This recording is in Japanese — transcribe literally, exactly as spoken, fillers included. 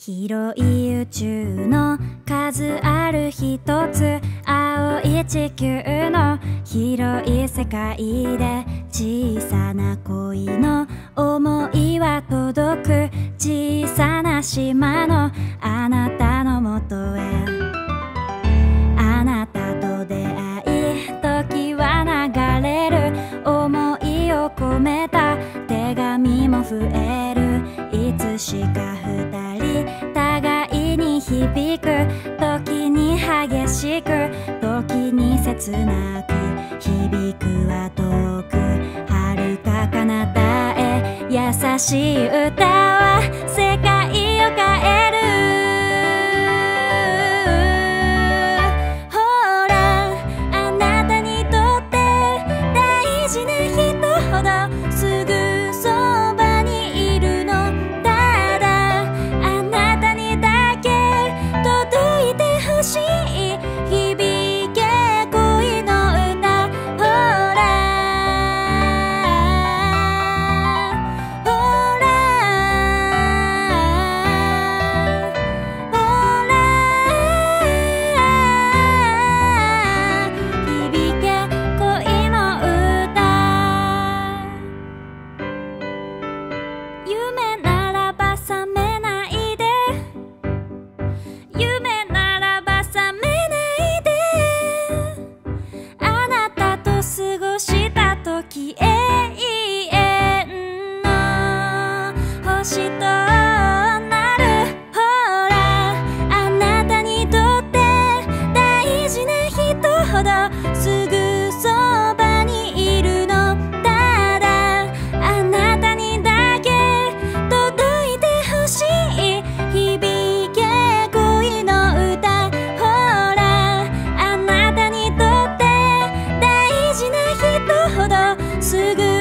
広い宇宙の数ある一つ、青い地球の広い世界で、小さな恋の想いは届く、小さな島のあなたのもとへ。あなたと出会い時は流れる、想いを込めた手紙も増える。いつしか二人互いに響く、時に激しく時に切なく、響くは遠く遥か彼方へ。優しい歌は世界を変える。ほらあなたにとって大事な人ほどすぐそばにいるの。ただあなたにだけ届いてほしい、響け恋の歌。ほらほらほら響け恋の歌。夢ならば覚めないで、夢ならば覚めないで、あなたと過ごした時、永遠の星となる。ほらあなたにとって大事な人ほどすぐそばにいるの。ただあなたにだけ届いてほしい、響け恋の歌。ほらあなたにとって大事な人ほどすぐ